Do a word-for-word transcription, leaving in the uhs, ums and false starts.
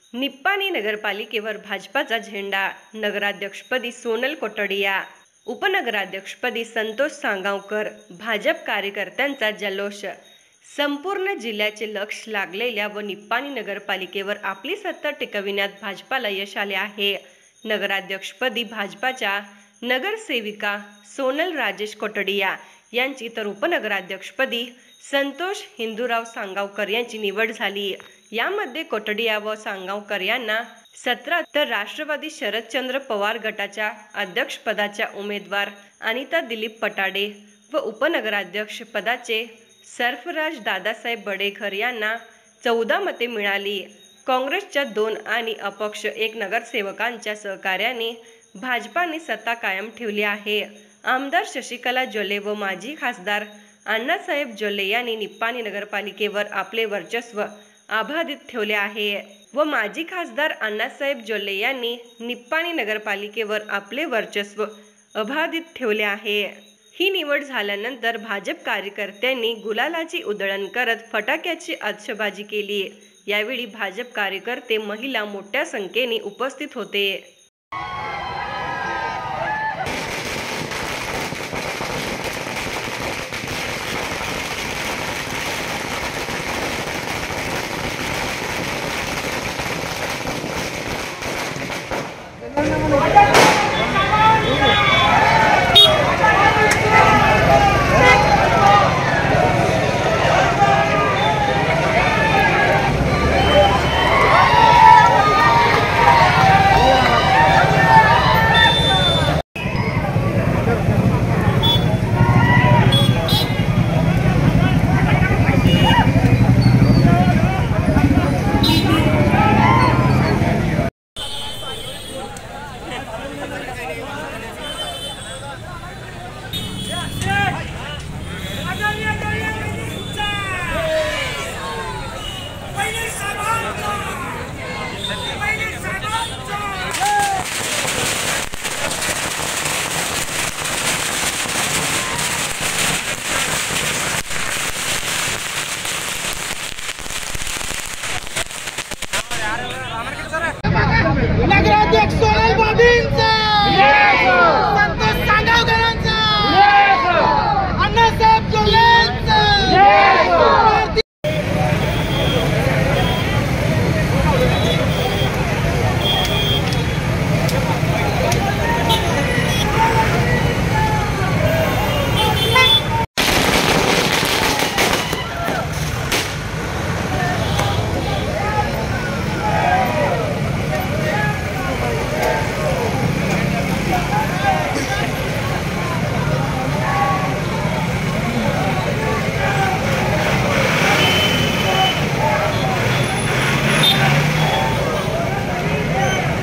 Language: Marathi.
निप्पाणी नगरपालिकेवर भाजपाचा झेंडा। नगराध्यक्षपदी सोनल कोटडिया, उपनगराध्यक्षपदी संतोष सांगावकर। भाजप कार्यकर्त्यांचा जल्लोष। संपूर्ण जिल्ह्याचे लक्ष लागलेल्या व निप्पाणी नगरपालिकेवर आपली सत्ता टिकविण्यात भाजपाला यश आले आहे। नगराध्यक्षपदी भाजपाच्या नगरसेविका सोनल राजेश कोटडिया यांची तर उपनगराध्यक्षपदी संतोष हिंदूराव सांगावकर यांची निवड झाली। यामध्ये कोटडिया व सांगावकर यांना सतरा तर राष्ट्रवादी शरदचंद्र पवार गटाच्या अध्यक्षपदाच्या उमेदवार अनिता दिलीप पटाडे व उपनगराध्यक्ष पदाचे सरफराज दादासाहेब बडेघर यांना चौदा मते मिळाली। काँग्रेसच्या दोन आणि अपक्ष एक नगरसेवकांच्या सहकार्याने भाजपाने सत्ता कायम ठेवली आहे। आमदार शशिकला जोल्हे व माजी खासदार अण्णासाहेब जोल्हे यांनी निप्पाणी नगरपालिकेवर आपले वर्चस्व अबाधित ठेवले आहे व माजी खासदार अण्णासाहेब जोल्हे यांनी निप्पाणी नगरपालिकेवर आपले वर्चस्व अबाधित ठेवले आहे। ही निवड झाल्यानंतर भाजप कार्यकर्त्यांनी गुलालाची उधळण करत फटाक्याची आतिषबाजी केली। यावेळी भाजप कार्यकर्ते, महिला मोठ्या संख्येने उपस्थित होते।